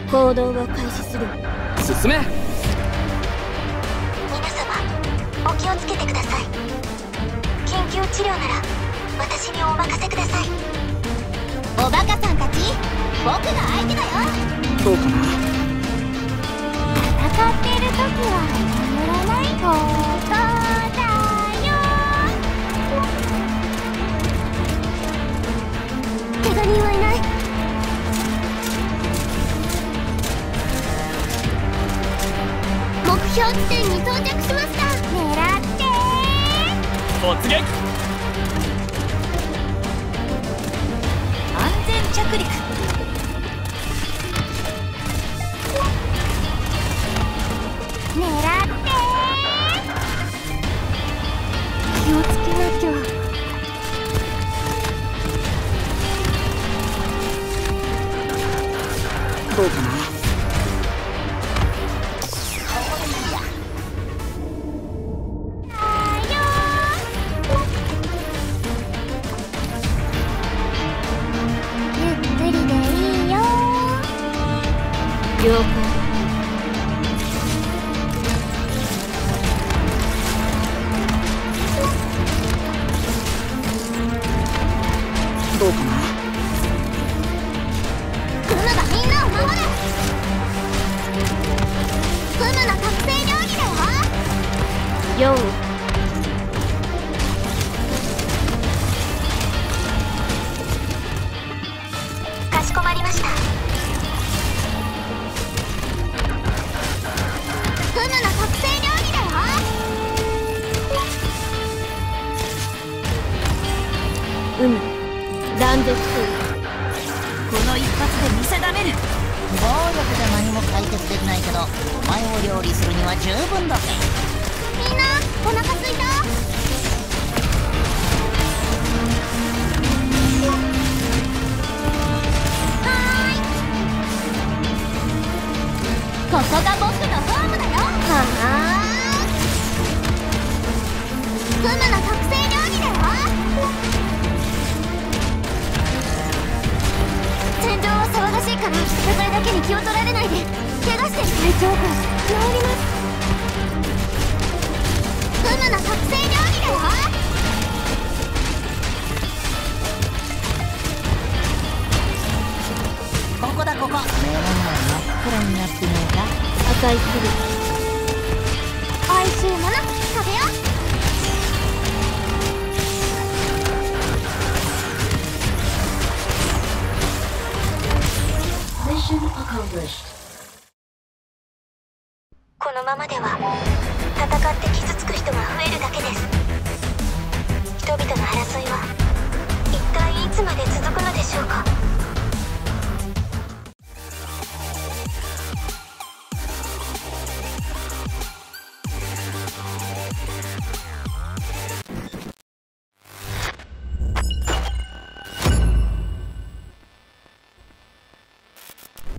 行動を開始する。 進め。 皆様お気をつけてください。緊急治療なら私にお任せください。おバカさんたち、僕が相手だよ。 どうかな。 戦っている時は眠らないことだよ。怪我人はいない。目標地点に到着しました。狙って突撃。 安全着陸。狙って気をつけなきゃ。 どうかな。 ゆっくりでいいよ。 了解。 どうかな。 クムがみんなを守る。クムの特製料理だよ。 4。 かしこまりました。クムの特製料理だよ。 断絶する。 この一発で見定める。 暴力で何も解決できないけど、お前を料理するには十分だぜ。 みんなお腹すいた？はーい。ここが僕のホームだよ。はあ。クムの特製料理だよ。戦場は騒がしいから戦いだけに気を取られないで。怪我してる体調が治ります。クムの特製料理だよ。 ここだここ。目の前真っ暗になってねえか。 破壊する。 おいしいもの食べよう。このままでは戦って傷つく人が増えるだけです。人々の争いは一体いつまで続くのでしょうか。